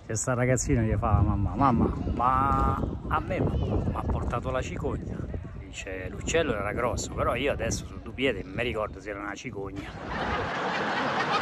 C'è sta ragazzino che gli fa: mamma, ma a me mi ha portato la cicogna. Dice, l'uccello era grosso, però io adesso su due piedi non mi ricordo se era una cicogna.